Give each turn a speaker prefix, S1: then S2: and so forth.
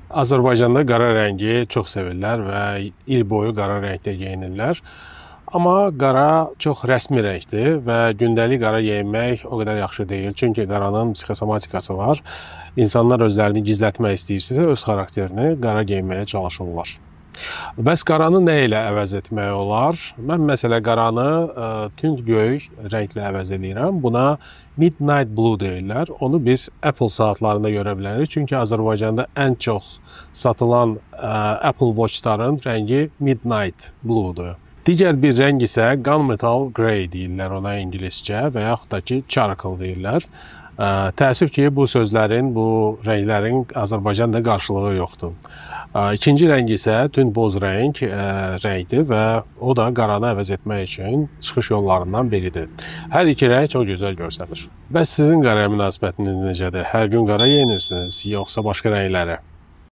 S1: Azərbaycanda qara rəngi çox sevirlər və il boyu qara rəngdə geyinirlər. Amma qara çox rəsmi rəngdir və gündəlik qara geyinmək o qədər yaxşı deyil. Çünki qaranın psixosomatikası var. İnsanlar özlərini gizlətmək istəyirsə, öz xarakterini qara geyinməyə çalışırlar. Bəs qaranı nə ilə əvəz etmək olar? Mən məsələ qaranı tünd göy rənglə əvəz edirəm. Buna Midnight Blue deyirlər. Onu biz Apple saatlarında görə bilərik. Çünki Azərbaycanda ən çox satılan Apple Watchların rəngi Midnight Blue-dur. Digər bir rəng isə Gunmetal Grey deyirlər ona ingiliscə və yaxud da ki Charcoal deyirlər. Təəssüf ki, bu sözlərin, bu rənglərin Azərbaycanda qarşılığı yoxdur. İkinci rəng isə tünd boz rəngdir və o da qaranı əvəz etmək üçün çıxış yollarından biridir. Hər iki rəng çox gözəl görsənir. Bəs sizin qaraya münasibətiniz necədir? Hər gün qara geyinirsiniz, yoxsa başqa rənglərə?